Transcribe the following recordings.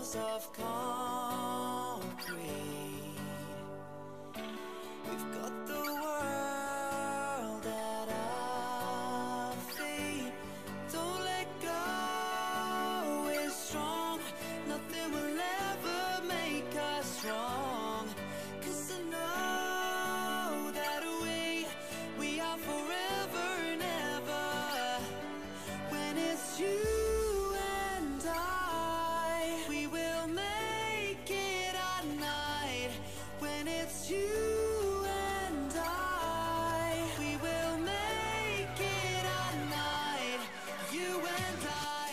walls of concrete. We've got the world at our feet. Don't let go, we're strong. Nothing will ever make us strong. 'Cause I know that we are forever and ever. When it's you and I, we will make it at night. When it's you and I, we will make it at night. You and I.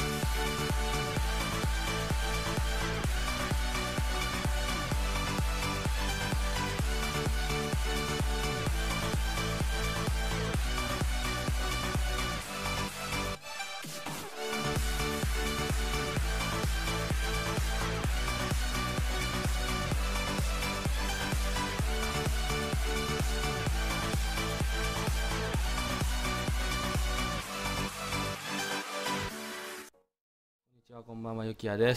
こんばんは、ゆきやです。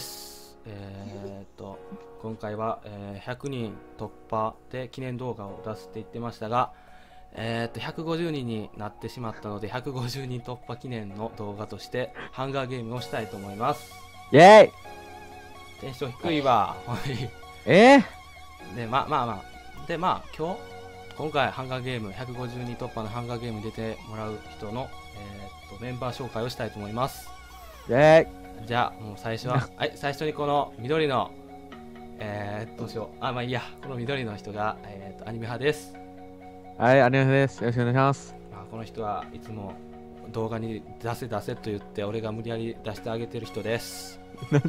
今回は、100人突破で記念動画を出すって言ってましたが、150人になってしまったので、150人突破記念の動画として、ハンガーゲームをしたいと思います。 イェーイ。 テンション低いわ。で、今回ハンガーゲーム、150人突破のハンガーゲームに出てもらう人の、メンバー紹介をしたいと思います。 イェーイ。 じゃあもう最初は最初にこの緑のどうしよう、まあいいや、この緑の人がアニメ派です。 はい、アニメです。よろしくお願いします。 この人はいつも動画に出せ出せと言って俺が無理やり出してあげてる人です。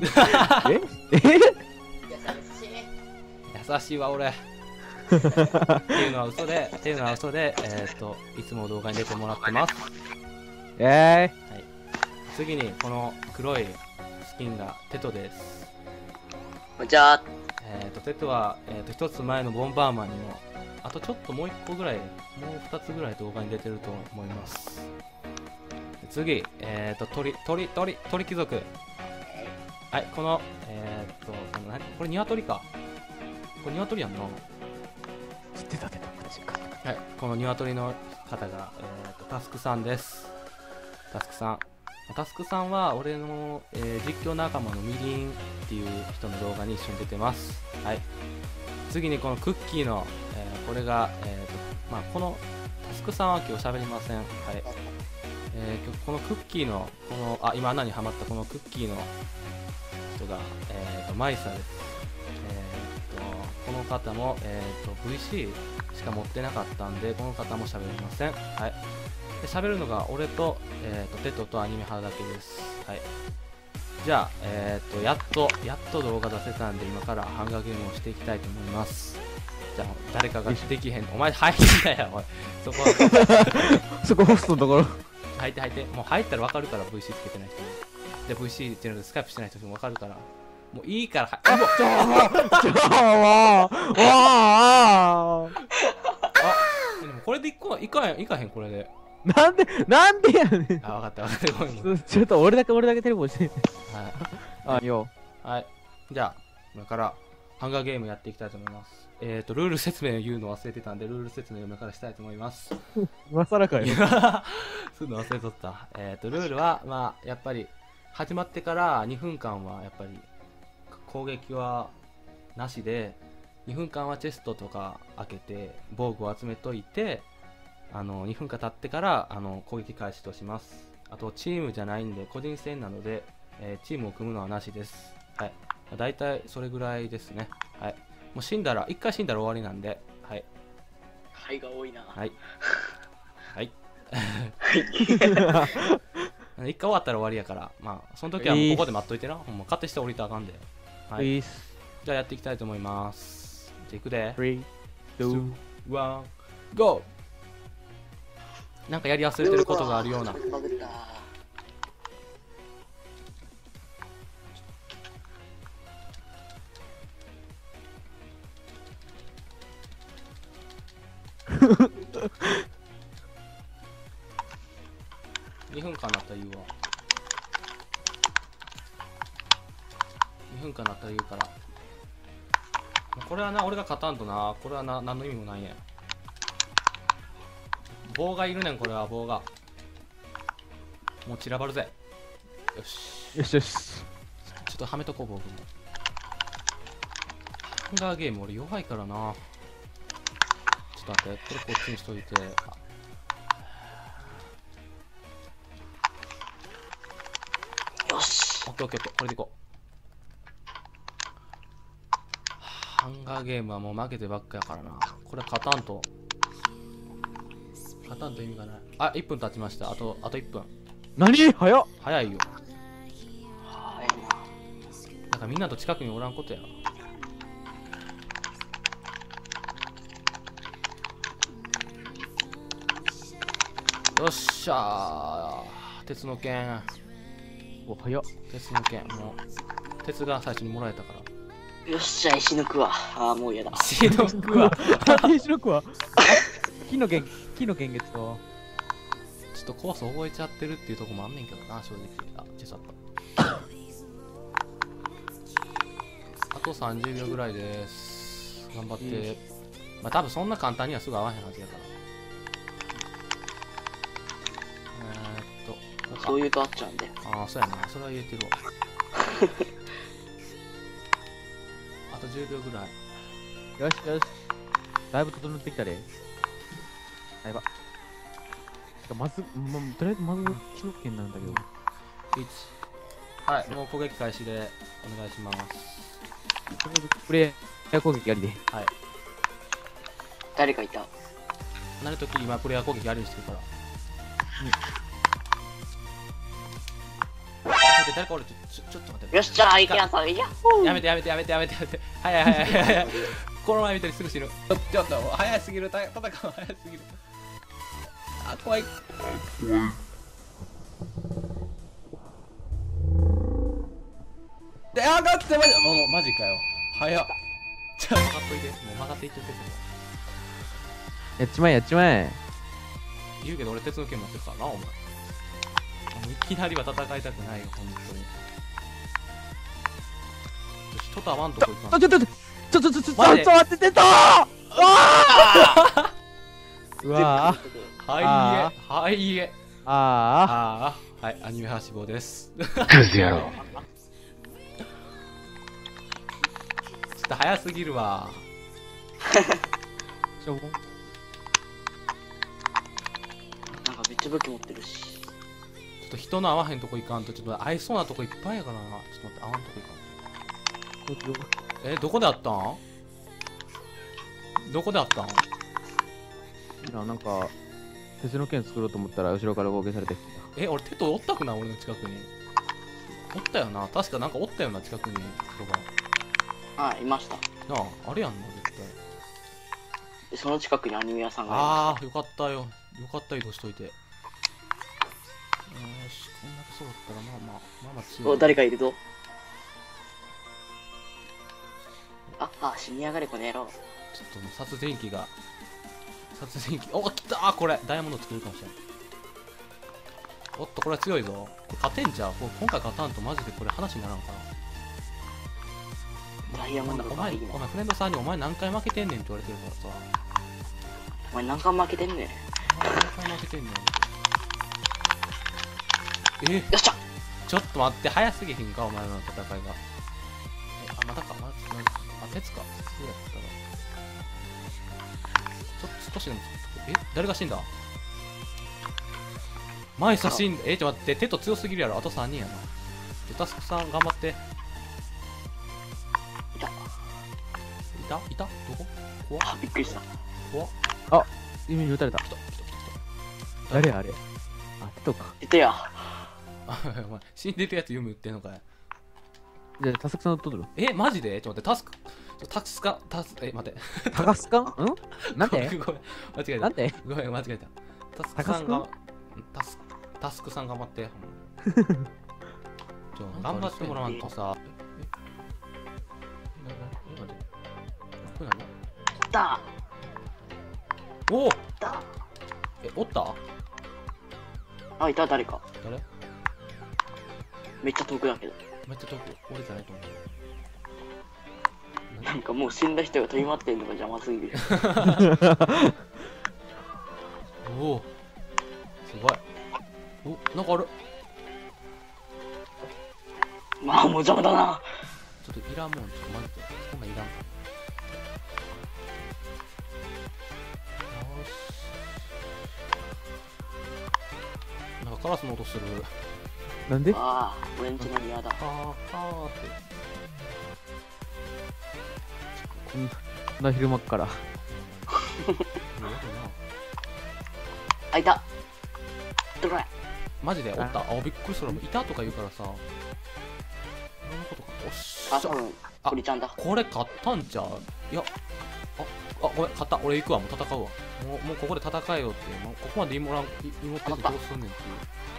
優しいわ俺。っていうのは嘘で、いつも動画に出てもらってます。 イェーイ。はい。 次にこの黒いスキンがテトです。 こんにちは。 テトは、一つ前のボンバーマンにもあとちょっともう一個ぐらい、もう二つぐらい動画に出てると思います。次、鳥貴族。はい、このこれ鶏か。これ鶏やんな。 出た。 はい、この鶏の方が、タスクさんです。タスクさんは俺の、実況仲間のみりんっていう人の動画に一緒に出てます。はい。次にこのクッキーの、これが、このタスクさんは今日喋りません。はい。このクッキーの今穴にはまったこのクッキーの人が、マイサです。この方も、VC しか持ってなかったんでこの方も喋りません。はい。で喋るのが俺と、テトとアニメ派だけです。はい。じゃあ、やっと動画出せたんで今からハンガーゲームをしていきたいと思います。じゃあ誰かができへん。お前入ってんだよおい。そこホストのところ。 入ってもう入ったら分かるから VC つけてない人で VC っていうのでスカイプしてない人も分かるからもういいからでもこれでいかへんこれで。 なんでやねん。 分かったごめん。 ちょっと俺だけテレポして。はい。 はい。じゃあ今からハンガーゲームやっていきたいと思います。ルール説明を言うの忘れてたんでルール説明を今からしたいと思います。 今更かよ。 すぐ忘れとった。ルールはやっぱり始まってから2分間はやっぱり攻撃はなしで2分間はチェストとか開けて防具を集めといて2分間経ってから攻撃開始とします。あとチームじゃないんで個人戦なので、チームを組むのはなしです。はい。だいたいそれぐらいですね。はい。もう1回死んだら終わりなんで、はい。 はいが多いな。 はい。はい。一回終わったら終わりやから、その時はもうここで待っといてな。ほんま勝手して降りたらあかんで。はい。じゃあやっていきたいと思います。じゃあいくで。3、2、1、GO！なんかやり忘れてることがあるような。2分間だったら言うわ。2 2分間だったら言うから。これはな、俺が勝たんとな、これはな、何の意味もないねん。棒がいるねん、これは棒が。もう散らばるぜ。よし。 よしよし。 ちょっとはめとこう、僕も。ハンガーゲーム俺弱いからな。ちょっと待って、これこっちにしといて。 よし。 オッケーオッケーオッケー、これでいこう。ハンガーゲームはもう負けてばっかやからな。これ勝たんと意味がない。あ、1分経ちました。あと1分。 何早っ。 早いよ。 早いな。 なんかみんなと近くにおらんことや。よっしゃー。鉄の剣。 お、早っ。 鉄の剣。もう鉄が最初にもらえたから。 よっしゃ、石抜くわ。ああ、もう嫌だ。 石の服は停止力は木の弦月と。 ちょっとコース覚えちゃってるっていうとこもあんねんけどな、正直。あ、小さかった。あと30秒ぐらいです。頑張って。まあ多分そんな簡単にはすぐ合わへんはずやから。 そういうとあっちゃうんで。 ああ、そうやな。それは言えてるわ。あと10秒ぐらい。 よしよし。だいぶ整ってきたで。やば。まず、とりあえずまず木の剣なんだけど。 1。はい、もう攻撃開始でお願いします。 プレイヤー攻撃ありで。 はい。 誰かいた。 なるとき今プレイヤー攻撃ありにしてるから。誰かおる。ちょっと待って。 よっしゃ、いけやさん、いや。 やめて。早い。この前見たりすぐ死ぬ。ちょっと早すぎる。戦う早すぎる。あ、怖い。で、あ、だってもうマジかよ。早っ。じゃあ曲がっといて。もう曲がっていっちゃってる。 やっちまえ。 言うけど俺鉄の剣持ってるからな、お前。いきなりは戦いたくないよ、本当に。人と会わんとこ行かん。 ちょっと待って出たうわはいえ。はい、アニメはしぼです。 クズ野郎。 ちょっと早すぎるわ。 しょぼん。 なんかめっちゃ武器持ってるし。 ちょっと人の合わへんとこ行かんと、ちょっと合いそうなとこいっぱいやからな。ちょっと待って、合わんとこ行かんと。どこであったん？ なんか、鉄の剣作ろうと思ったら後ろから攻撃されてきた。 俺テトおったくない？俺の近くに。おったよな。確かなんかおったよな、近くに人が。 あ、いました。 なあ、あれやんな、絶対。 で、その近くにアニメ屋さんがああ、よかったよ。よかった、移動しといて。よし、こんだけそうだったら、まあ強い。 お、誰かいるぞ。死にやがれ、この野郎。 ちょっともう殺人鬼、お、来たー、これダイヤモンド作るかもしれない。おっと、これは強いぞ。これ勝てんじゃん。今回勝たんとマジでこれ話にならんかな。 ダイヤモンドお前がいいな。 フレンドさんにお前何回負けてんねんって言われてるからさ。 お前何回負けてんねん。よ何回負けてんねんって。 っしゃ。 ちょっと待って、早すぎひんか、お前の戦いが。またか、鉄か。そうやったら。少しでも、誰が死んだ？マイサ死んだ。ちょっと待って、テト強すぎるやろ。あと3人やな。タスクさん頑張って。いたどこ？怖っ。 あ、びっくりした。 怖っ。 今撃たれた。 来た。 誰あれ？テトか。 いたや。 お前、死んでるやつ読むってんのかい。 じゃあ、タスクさんと取る？ マジで？ちょっと待って、待って。 タカスカン？なんで？ ごめん、間違えた。 なんで？ ごめん、間違えた。タスクさん頑張って。頑張ってもらわんとさ。これ何？ いた。 おお！ いた。 おった？ あ、いた、誰か。 誰？ めっちゃ遠くだけど。 めっちゃ遠く。俺じゃないと思う。 なんかもう死んだ人が飛び回ってんのが邪魔すぎる。 おお、すごい。お、なんかある。 まあもう邪魔だな。 ちょっといらんもん、ちょっと待って。そんなんいらん。よし。なんかカラスの音する。 なんでああ、俺んちの庭だ。 あーって。 こんな昼間っから。 あ、いた。どれ。 マジでおった。あ、びっくりする。いたとか言うからさ。そんなことか。おっしあ、 ゃ。 多分、堀ちゃんだ。 これ勝ったんちゃう。いや。ごめん、勝った。俺行くわ。もう戦うわ。もうここで戦えよって。もうここまで妹っててどうすんねんっていう。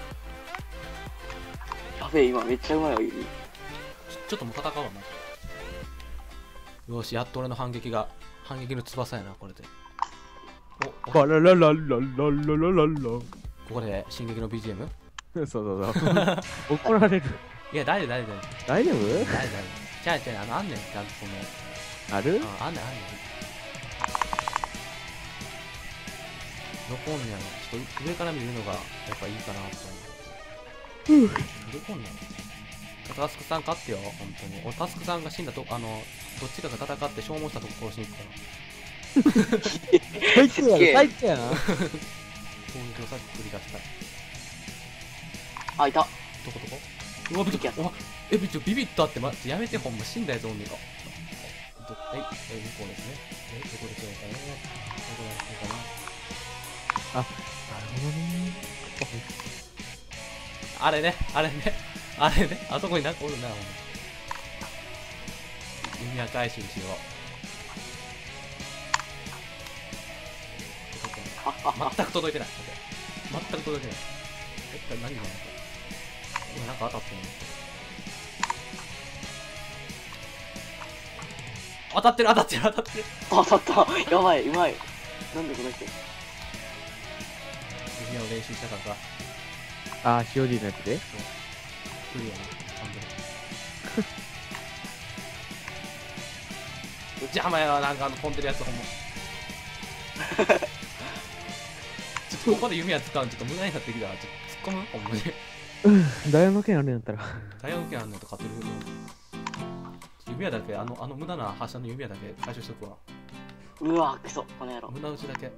やべえ、今めっちゃうまいわ、指。 ちょっともう戦うわ、マジで。よし、やっと俺の反撃の翼やな、これで。 バラララララララララ。 ここで進撃の BGM？ そうそうそう。怒られる。 いや、大丈夫。 大丈夫？ 大丈夫。ちゃう、あんねん、ちゃんとある？ あんねん。残んねやろ。ちょっと上から見るのがやっぱいいかなと思う。どこんねん。タスクさん勝ってよ、本当に。俺タスクさんが死んだと、どっちかが戦って消耗したとこ殺しに行くから。 最低やな、最低やな。 攻撃をさっき繰り出したい。 あ、いた。 どこうわ、ビビった。ビビったって、やめて、ほんま死んだやつおんねんか。向こうですね。どこでしょうかね。どこだったかな。 なるほどね。 あれね、あそこになんかおるな、ほんま。弓矢回収しよう。全く届いてない。全く届いてない。何が今なんか当たってんの？当たってる。 当たった。やばい、うまい。なんでこの人。 弓矢を練習したからさ。 あー、COD のやつでクリアな、完全に。邪魔やわ、なんか飛んでるやつほんま。ちょっとここで弓矢使うのちょっと無駄になってきた。ちょっと突っ込むほんまに。 ダイヤの剣あるんやったら。 ダイヤの剣あんのと勝てる。弓矢だけ、無駄な発射の弓矢だけ回収しとくわ。 うわ、クソ、この野郎。 無駄打ちだけ。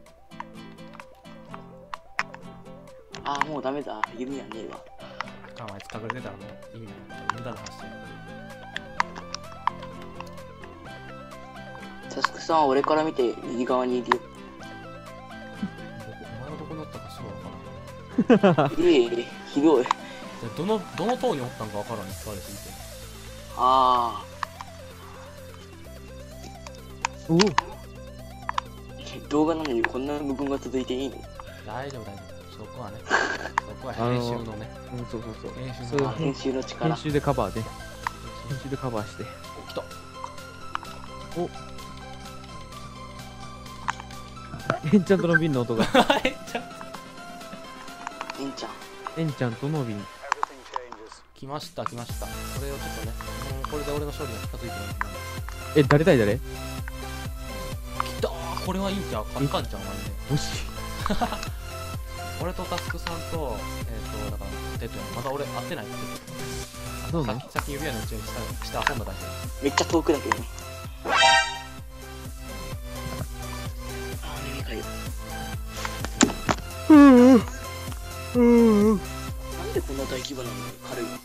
あー、もうダメだ。弓やねえわ。 あいつ隠れてたらもう意味ない。無駄な発射。 タスクさんは俺から見て右側にいるよ。 お前はどこにおったかすぐ分からん。 ひどい。 どの塔におったんか分からん。疲れすぎて。 あおお。 ー。動画なのにこんな無言が続いていいの？ 大丈夫。そこはね。そこは編集のね。 そう。 編集のそう編集の力。 編集でカバーで。編集でカバーして。 来た。 お。エンチャントの瓶の音が。 エンちゃん。 エンチャントの瓶。 来ました。これをちょっとね。もうこれで俺の勝利が近づいてる。 誰対誰？ 来たー。これはいいんちゃう？勝ったんちゃう？マジで。 もし。 俺とタスクさんと、だから、テトやまだ俺会ってないってそうなの？ さっき指輪のうちにして遊んだだけ。 めっちゃ遠くだけどね。あー、耳かゆい。なんでこんな大規模なのに軽いの？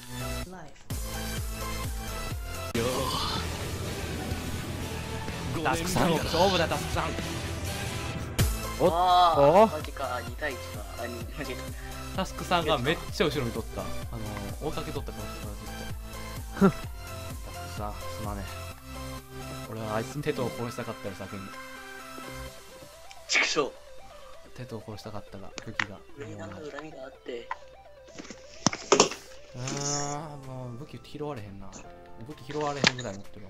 タスクさん、勝負だ、タスクさん。 おっあー、マジか、2対1か。間違えタスクさんがめっちゃ後ろに取った。追いかけ取ったかもしれない、ずっと。タスクさん、すまねえ。俺はあいつテトを殺したかったよ、先に。 た。畜生。 テトを殺したかったが、武器が。 みんなの恨みがあって。 もう武器拾われへんな。武器拾われへんぐらい持ってる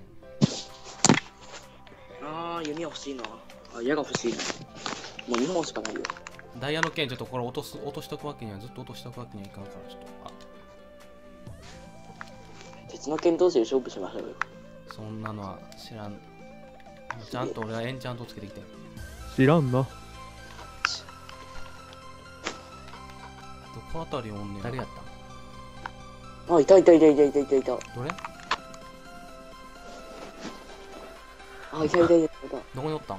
もん。 あー、弓欲しいな。あ、矢が欲しいな。もう2本しかないよ。 ダイヤの剣ちょっとこれ落としとくわけには、ずっと落としとくわけにはいかんから、ちょっと。 鉄の剣同士で勝負しましょうよ。 そんなのは知らん。ちゃんと俺はエンチャントつけてきて。 知らんな。 どこあたりおんねん。誰やったん？ あ、いたいたいたいたいたいたいた。 どれ？ あ、いたいたいたいた。 どこにおったん？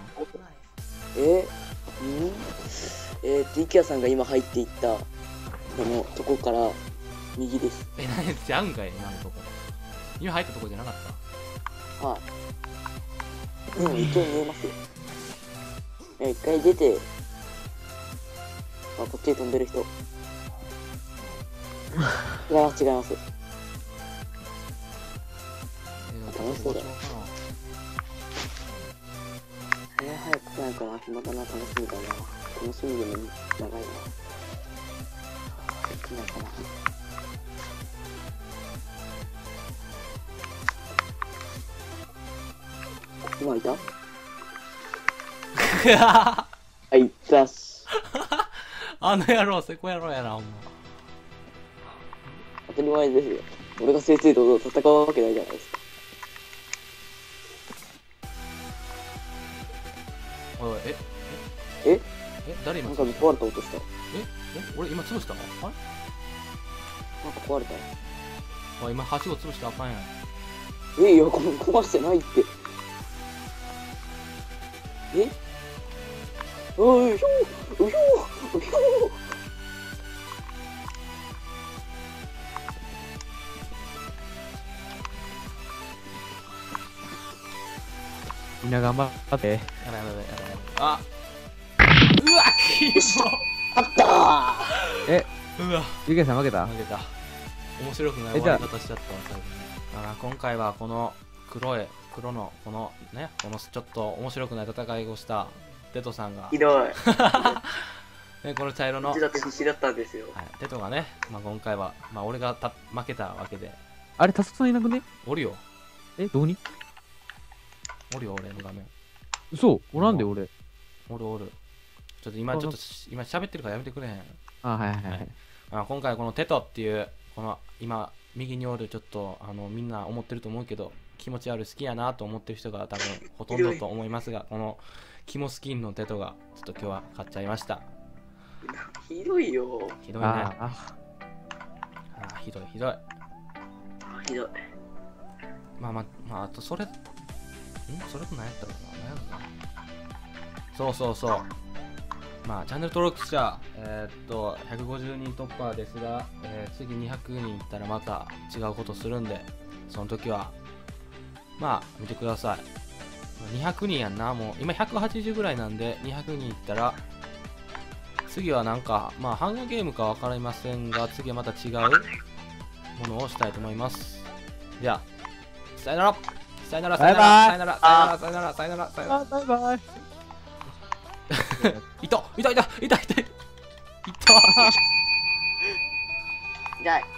池谷さんが今入っていったこのとこから右です。 何ちゃうんかい、今のとこ。今入ったとこじゃなかった？ はい。うん、一応見えますよ。一回出て、あ、こっちへ飛んでる人。違います、違います。楽しそうだ。早く来ないかな、暇だな、楽しみだな。楽しみでも長いな。来ないかな。今いた？あ、いたし。 あの野郎、セコ野郎やな、ほんま。 当たり前ですよ。俺が正々堂々戦うわけないじゃないですか。 おい、誰今なんか壊れた音した。 俺今潰したの？あれ？ なんか壊れた。 おい、今はしご潰したらあかんやん。 いや、壊してないって。おいひょーうひょーうひょみんな頑張って。 やばいやばいやばいやばい。あ、うわ、キモ。 あったえ、 うわ、 ゆげさん負けた？ 負けた。面白くない終わり方しちゃったわ、最後に。今回はこの黒のこのね、このちょっと面白くない戦いをしたテトさんがひどい。 ね、この茶色の、 うちだって必死だったんですよ。 はい、テトがね、今回は、俺が負けたわけで、 あれ、タスクさんいなくね？ おるよ、 どこに？ おるよ、俺の画面。 嘘、おらんで俺。 おるおる。ちょっと今喋ってるからやめてくれへん。 あ、はいはいはい。 今回このテトっていう、この今、右におるちょっと、みんな思ってると思うけど、気持ち悪い好きやなと思ってる人が多分ほとんどと思いますが、このキモスキンのテトがちょっと今日は買っちゃいました。 ひどいよ。 ひどいね。ひどいひどい。 ひどい。 あとそれと何やったのかな、何やろな。そう。チャンネル登録者、150人突破ですが、次200人いったらまた違うことするんで、その時は、見てください。200人やんな、もう、今180ぐらいなんで、200人いったら、次はなんか、ハンガーゲームか分かりませんが、次はまた違うものをしたいと思います。じゃあ、さよならさよならさよならさよならさよならさよならさよならさよならバイバイ。 いた痛い。